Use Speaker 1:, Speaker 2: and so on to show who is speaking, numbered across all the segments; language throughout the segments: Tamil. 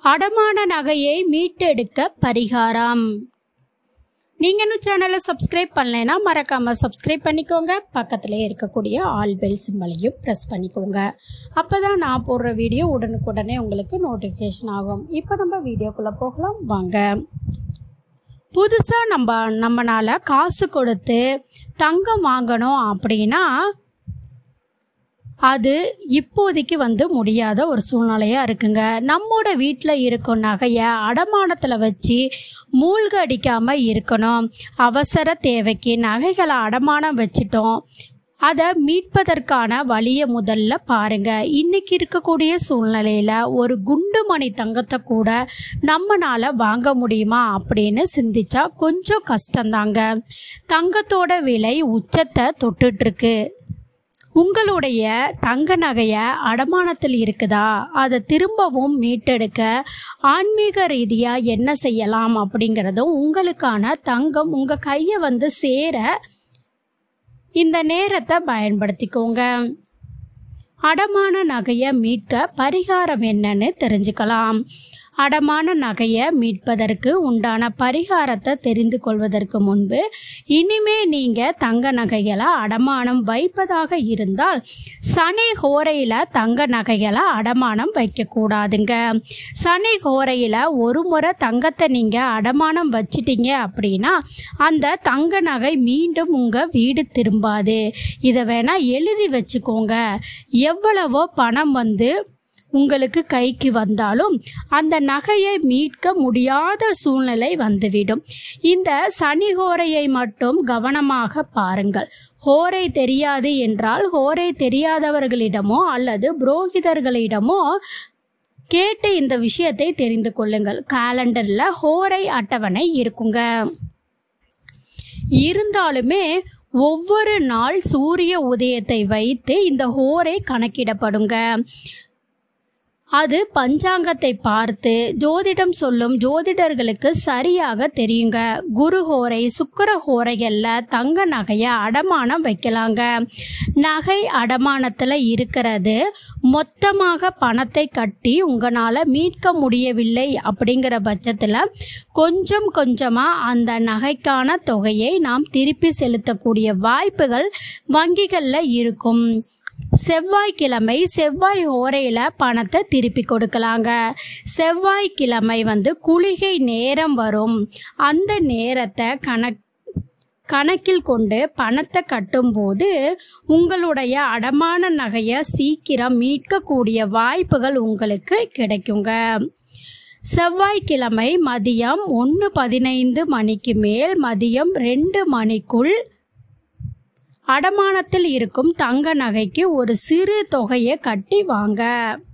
Speaker 1: அடமான நகையை மீட்டெடுக்க பரிகாரம். நீங்கள் இன்னும் சேனலை சப்ஸ்கிரைப் பண்ணலைன்னா மறக்காமல் சப்ஸ்கிரைப் பண்ணிக்கோங்க. பக்கத்தில் இருக்கக்கூடிய ஆல் பெல் சிம்பலையும் ப்ரெஸ் பண்ணிக்கோங்க. அப்போ தான் நான் போடுற வீடியோ உடனுக்குடனே உங்களுக்கு நோட்டிஃபிகேஷன் ஆகும். இப்போ நம்ம வீடியோக்குள்ளே போகலாம் வாங்க. புதுசாக நம்மளால் காசு கொடுத்து தங்கம் வாங்கணும் அப்படின்னா அது இப்போதைக்கு முடியாத ஒரு சூழ்நிலையாக இருக்குங்க. நம்மோட வீட்டில் இருக்கும் நகையை அடமானத்தில் வச்சு மூழ்க அடிக்காமல் இருக்கணும். அவசர தேவைக்கு நகைகளை அடமானம் வச்சிட்டோம், அதை மீட்பதற்கான வழியை முதல்ல பாருங்க. இன்னைக்கு இருக்கக்கூடிய சூழ்நிலையில் ஒரு குண்டுமணி தங்கத்தை கூட நம்மளால் வாங்க முடியுமா அப்படின்னு சிந்திச்சா கொஞ்சம் கஷ்டந்தாங்க. தங்கத்தோட விலை உச்சத்தை தொட்டுட்ருக்கு. உங்களுடைய தங்க நகையை அடமானத்தில் இருக்குதா, அதை திரும்பவும் மீட்டெடுக்க ஆன்மீக ரீதியாக என்ன செய்யலாம் அப்படிங்கிறதும், உங்களுக்கான தங்கம் உங்கள் கையை சேர இந்த நேரத்தை பயன்படுத்திக்கோங்க. அடமான நகையை மீட்க பரிகாரம் என்னன்னு தெரிஞ்சுக்கலாம். அடமான நகையை மீட்பதற்கு உண்டான பரிகாரத்தை தெரிந்து கொள்வதற்கு முன்பு, இனிமே நீங்கள் தங்க நகைகளை அடமானம் வைப்பதாக இருந்தால் சனி ஹோரையில் தங்க நகைகளை அடமானம் வைக்கக்கூடாதுங்க. சனி ஹோரையில் ஒரு முறை தங்கத்தை நீங்கள் அடமானம் வச்சிட்டீங்க அப்படின்னா அந்த தங்க நகை மீண்டும் உங்கள் வீடு திரும்பாது. இதை வேணால் எழுதி வச்சுக்கோங்க. எவ்வளவோ பணம் உங்களுக்கு கைக்கு வந்தாலும் அந்த நகையை மீட்க முடியாத சூழ்நிலை வந்துவிடும். இந்த சனி ஹோரையை மட்டும் கவனமாக பாருங்கள். ஹோரை தெரியாது என்றால் ஹோரை தெரியாதவர்களிடமோ அல்லது புரோகிதர்களிடமோ கேட்டு இந்த விஷயத்தை தெரிந்து கொள்ளுங்கள். காலண்டரில் ஹோரை அட்டவணை இருக்குங்க. இருந்தாலுமே ஒவ்வொரு நாள் சூரிய உதயத்தை வைத்து இந்த ஹோரை கணக்கிடப்படுங்க. அது பஞ்சாங்கத்தை பார்த்து ஜோதிடம் சொல்லும் ஜோதிடர்களுக்கு சரியாக தெரியுங்க. குரு ஹோரை சுக்கிர ஹோரைகளில் தங்க நகையை அடமானம் வைக்கலாங்க. நகை அடமானத்தில் இருக்கிறது மொத்தமாக பணத்தை கட்டி உங்களால் மீட்க முடியவில்லை அப்படிங்கிற பட்சத்தில் கொஞ்சம் கொஞ்சமாக அந்த நகைக்கான தொகையை நாம் திருப்பி செலுத்தக்கூடிய வாய்ப்புகள் வங்கிகளில் இருக்கும். செவ்வாய்க்கிழமை செவ்வாய் ஹோரையில் பணத்தை திருப்பி கொடுக்கலாங்க. செவ்வாய்க்கிழமை குளிகை நேரம் வரும். அந்த நேரத்தை கணக்கில் கொண்டு பணத்தை கட்டும்போது உங்களுடைய அடமான நகையை சீக்கிரம் மீட்கக்கூடிய வாய்ப்புகள் உங்களுக்கு கிடைக்குங்க. செவ்வாய்க்கிழமை மதியம் 1:15 மணிக்கு மேல் மதியம் 2 மணிக்குள் அடமானத்தில் இருக்கும் தங்க நகைக்கு ஒரு சிறு தொகையை கட்டி வாங்க.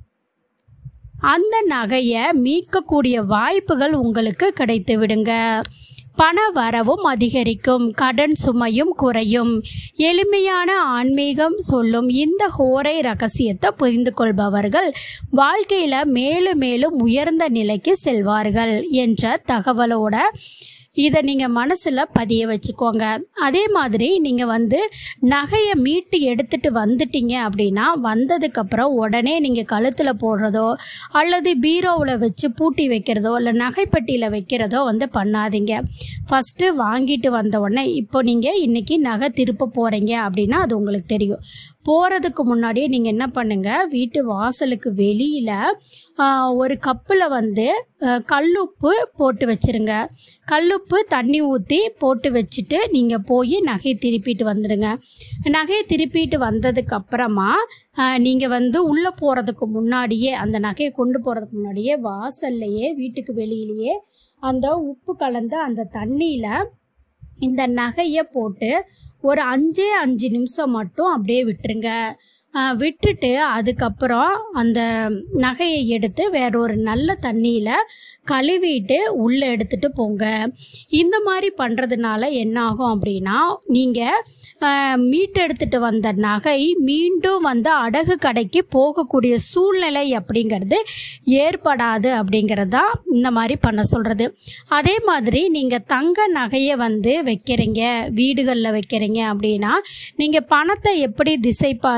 Speaker 1: அந்த நகையை மீட்கக்கூடிய வாய்ப்புகள் உங்களுக்கு கிடைத்து விடுங்க. பண வரவும் அதிகரிக்கும், கடன் சுமையும் குறையும். எளிமையான ஆன்மீகம் சொல்லும் இந்த ஹோரை ரகசியத்தை புரிந்து கொள்பவர்கள் வாழ்க்கையில் மேலும் மேலும் உயர்ந்த நிலைக்கு செல்வார்கள் என்ற தகவலோட இதை நீங்கள் மனசில் பதிய வச்சுக்கோங்க. அதே மாதிரி நீங்கள் நகையை மீட்டு எடுத்துகிட்டு வந்துட்டீங்க அப்படின்னா வந்ததுக்கப்புறம் உடனே நீங்கள் கழுத்தில் போடுறதோ அல்லது பீரோவில் வச்சு பூட்டி வைக்கிறதோ இல்லை நகைப்பட்டியில் வைக்கிறதோ பண்ணாதீங்க. ஃபஸ்ட்டு வாங்கிட்டு வந்த உடனே இப்போ நீங்கள் இன்றைக்கி நகை திருப்ப போகிறீங்க அப்படின்னா அது உங்களுக்கு தெரியும். போகிறதுக்கு முன்னாடியே நீங்கள் என்ன பண்ணுங்கள், வீட்டு வாசலுக்கு வெளியில் ஒரு கப்பில் கல்லுப்பு போட்டு வச்சுருங்க. கல்லுப்பு தண்ணி ஊற்றி போட்டு வச்சுட்டு நீங்கள் போய் நகையை திருப்பிட்டு வந்துடுங்க. நகையை திருப்பிட்டு வந்ததுக்கப்புறமா நீங்கள் உள்ளே போகிறதுக்கு முன்னாடியே அந்த நகையை கொண்டு போகிறதுக்கு முன்னாடியே வாசல்லையே வீட்டுக்கு வெளியிலேயே அந்த உப்பு கலந்த அந்த தண்ணியில் இந்த நகையை போட்டு ஒரு 5 நிமிஷம் மட்டும் அப்படியே விட்டுருங்க. விட்டுட்டு அதுக்கப்புறம் அந்த நகையை எடுத்து வேறொரு நல்ல தண்ணியில் கழுவிட்டு உள்ளே எடுத்துகிட்டு போங்க. இந்த மாதிரி பண்ணுறதுனால என்ன ஆகும் அப்படின்னா நீங்கள் மீட்டெடுத்துட்டு வந்த நகை மீண்டும் அடகு கடைக்கு போகக்கூடிய சூழ்நிலை அப்படிங்கிறது ஏற்படாது அப்படிங்கிறது தான் இந்த மாதிரி பண்ண சொல்கிறது. அதே மாதிரி நீங்கள் தங்க நகையை வைக்கிறீங்க, வீடுகளில் வைக்கிறீங்க அப்படின்னா நீங்கள் பணத்தை எப்படி திசை பார்த்து வைப்பீங்க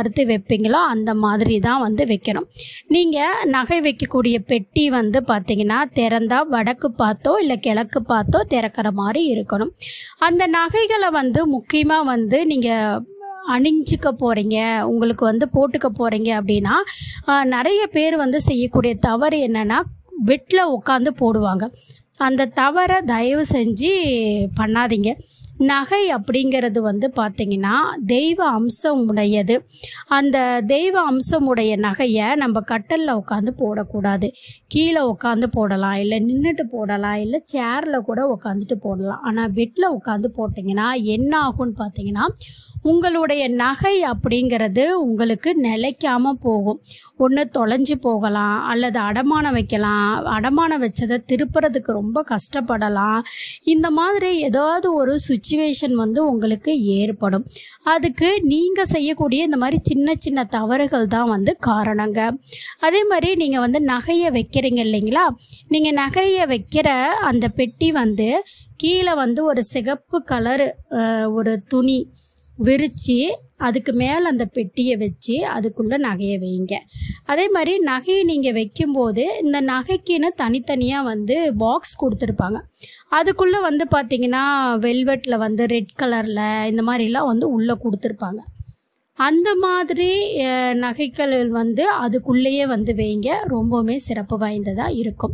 Speaker 1: வைப்பீங்களோ அந்த மாதிரி தான் வந்து வைக்கணும். நீங்கள் நகை வைக்கக்கூடிய பெட்டி வந்து பார்த்திங்கன்னா திறந்தால் வடக்கு பார்த்தோ இல்லை கிழக்கு பார்த்தோ திறக்கிற மாதிரி இருக்கணும். அந்த நகைகளை வந்து முக்கியமாக வந்து நீங்கள் அணிஞ்சிக்க போகிறீங்க, உங்களுக்கு வந்து போட்டுக்க போகிறீங்க அப்படின்னா நிறைய பேர் வந்து செய்யக்கூடிய தவறு என்னென்னா பெட்டில் உட்காந்து போடுவாங்க. அந்த தவறை தயவு செஞ்சு பண்ணாதீங்க. நகை அப்படிங்கிறது வந்து பார்த்திங்கன்னா தெய்வ அம்சம் உடையது. அந்த தெய்வ அம்சம் உடைய நகையை நம்ம கட்டலில் உட்காந்து போடக்கூடாது. கீழே உட்காந்து போடலாம், இல்லை நின்றுட்டு போடலாம், இல்லை சேரில் கூட உட்காந்துட்டு போடலாம். ஆனால் பெட்டில் உட்காந்து போட்டிங்கன்னா என்ன ஆகும்னு பார்த்திங்கன்னா உங்களுடைய நகை அப்படிங்கிறது உங்களுக்கு நிலைக்காமல் போகும். ஒன்று தொலைஞ்சு போகலாம், அல்லது அடமானம் வைக்கலாம், அடமானம் வச்சதை திருப்புறதுக்கு ரொம்ப கஷ்டப்படலாம். இந்த மாதிரி ஏதாவது ஒரு சுச்சுவேஷன் வந்து உங்களுக்கு ஏற்படும். அதுக்கு நீங்கள் செய்யக்கூடிய இந்த மாதிரி சின்ன சின்ன தவறுகள் தான் வந்து காரணங்க. அதே மாதிரி நீங்கள் வந்து நகையை வைக்கிறீங்க இல்லைங்களா, நீங்கள் நகையை வைக்கிற அந்த பெட்டி வந்து கீழே வந்து ஒரு சிகப்பு கலரு ஒரு துணி விரித்து அதுக்கு மேலே அந்த பெட்டியை வச்சு அதுக்குள்ளே நகையை வைங்க. அதே மாதிரி நகையை நீங்கள் வைக்கும்போது இந்த நகைக்குன்னு தனித்தனியாக வந்து பாக்ஸ் கொடுத்துருப்பாங்க. அதுக்குள்ளே வந்து பார்த்திங்கன்னா வெல்வெட்டில் வந்து ரெட் கலரில் இந்த மாதிரிலாம் வந்து உள்ளே கொடுத்துருப்பாங்க. அந்த மாதிரி நகைகள் வந்து அதுக்குள்ளேயே வந்து வைங்க, ரொம்பவுமே சிறப்பு வாய்ந்ததாக இருக்கும்.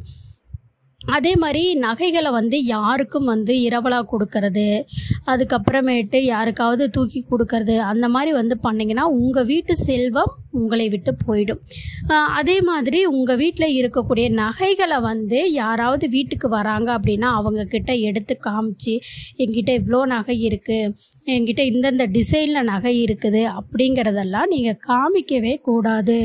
Speaker 1: அதே மாதிரி நகைகளை வந்து யாருக்கும் வந்து இரவலாக கொடுக்கறது, அதுக்கப்புறமேட்டு யாருக்காவது தூக்கி கொடுக்கறது, அந்த மாதிரி வந்து பண்ணிங்கன்னா உங்கள் வீட்டு செல்வம் உங்களை விட்டு போயிடும். அதே மாதிரி உங்கள் வீட்டில் இருக்கக்கூடிய நகைகளை வந்து யாராவது வீட்டுக்கு வராங்க அப்படின்னா அவங்கக்கிட்ட எடுத்து காமிச்சு, என்கிட்ட இவ்வளோ நகை இருக்குது, என்கிட்ட இந்தந்த டிசைனில் நகை இருக்குது அப்படிங்கிறதெல்லாம் நீங்கள் காமிக்கவே கூடாது.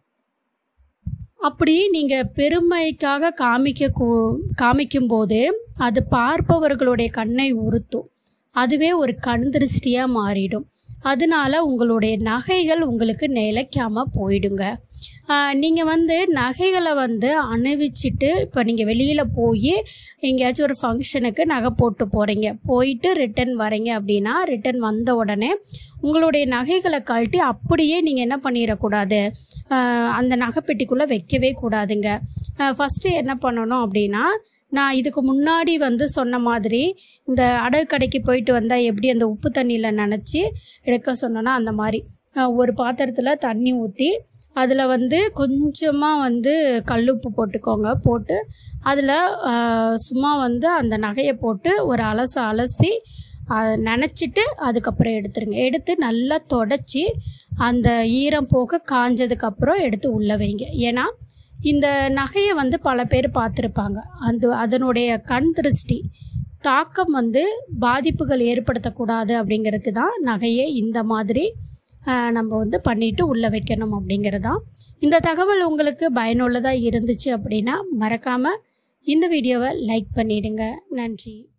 Speaker 1: அப்படி நீங்கள் பெருமைக்காக காமிக்கும்போது அது பார்ப்பவர்களுடைய கண்ணை உறுத்தும். அதுவே ஒரு கண் திருஷ்டியாக மாறிடும். அதனால உங்களுடைய நகைகள் உங்களுக்கு நிலைக்காமல் போயிடுங்க. நீங்கள் வந்து நகைகளை வந்து அணிவிச்சிட்டு இப்போ நீங்கள் வெளியில் போய் எங்கேயாச்சும் ஒரு ஃபங்க்ஷனுக்கு நகை போட்டு போகிறீங்க, போயிட்டு ரிட்டன் வரீங்க அப்படின்னா ரிட்டன் வந்த உடனே உங்களுடைய நகைகளை கழட்டி அப்படியே நீங்கள் என்ன பண்ணிடக்கூடாது, அந்த நகைப்பெட்டிக்குள்ளே வைக்கவே கூடாதுங்க. ஃபஸ்ட்டு என்ன பண்ணணும் அப்படின்னா, நான் இதுக்கு முன்னாடி வந்து சொன்ன மாதிரி இந்த அடகு கடைக்கு போயிட்டு வந்தால் எப்படி அந்த உப்பு தண்ணியில் நனைச்சி எடுக்க சொன்னோன்னா அந்த மாதிரி ஒரு பாத்திரத்தில் தண்ணி ஊற்றி அதில் வந்து கொஞ்சமாக வந்து கல்லுப்பு போட்டுக்கோங்க. போட்டு அதில் சும்மா வந்து அந்த நகையை போட்டு ஒரு அலசி நனைச்சிட்டு அதுக்கப்புறம் எடுத்துருங்க. எடுத்து நல்லா தொடச்சி அந்த ஈரம் போக காஞ்சதுக்கப்புறம் எடுத்து உள்ளே வைங்க. ஏன்னா இந்த நகையை வந்து பல பேர் பார்த்துருப்பாங்க. அதனுடைய கண் திருஷ்டி தாக்கம் வந்து பாதிப்புகள் ஏற்படுத்தக்கூடாது அப்படிங்கிறதுக்கு தான் நகையை இந்த மாதிரி நம்ம வந்து பண்ணிவிட்டு உள்ளே வைக்கணும் அப்படிங்கிறது தான். இந்த தகவல் உங்களுக்கு பயனுள்ளதாக இருந்துச்சு அப்படின்னா மறக்காமல் இந்த வீடியோவை லைக் பண்ணிவிடுங்க. நன்றி.